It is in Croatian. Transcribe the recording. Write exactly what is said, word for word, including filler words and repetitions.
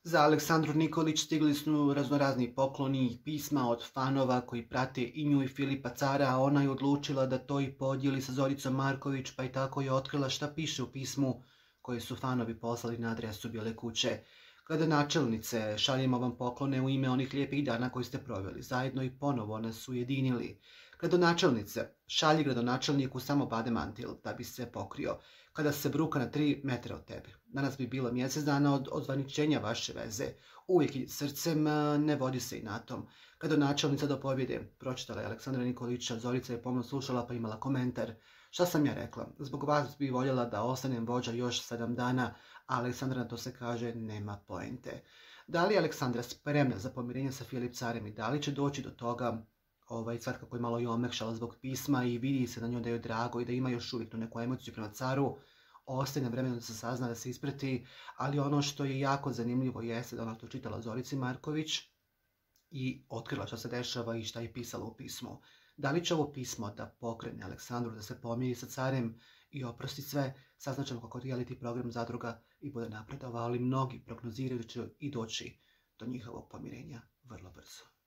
Za Aleksandru Nikolić stigli su raznorazni pokloni i pisma od fanova koji prate i nju i Filipa Cara, a ona je odlučila da to i podijeli sa Zoricom Marković, pa i tako je otkrila šta piše u pismu koje su fanovi poslali na adresu Bijele kuće. Gradonačelnice, šaljemo vam poklone u ime onih lijepih dana koji ste proveli zajedno i ponovo nas ujedinili. Gradonačelnice, šalji gradonačelniku samo bade mantil da bi se pokrio kada se bruka na tri metra od tebe. Danas bi bilo mjesec dana od ozvaničenja vaše veze. Uvijek i srcem, ne vodi se i na tom. Gradonačelnica do pobjede, pročitala je Aleksandra Nikolića. Zorica je pomno slušala pa imala komentar. Šta sam ja rekla? Zbog vas bi voljela da ostanem vođa još sedam dana, a Aleksandra na to se kaže nema poente. Da li je Aleksandra spremna za pomirenje sa Filip Carem i da li će doći do toga? Ovaj, sad kako je malo i omekšala zbog pisma i vidi se na njoj da je drago i da ima još uvijek tu neku emociju prema Caru, ostaje na vremenu da se sazna, da se isprati, ali ono što je jako zanimljivo jeste da ona to čitala Zorici Marković i otkrila što se dešava i šta je pisala u pismu. Da li će ovo pismo da pokrene Aleksandru da se pomiri sa Carem i oprosti sve, saznaćemo kako reality program Zadruga i bude napredovao, ali mnogi prognoziraju da će i doći do njihovog pomirenja vrlo brzo.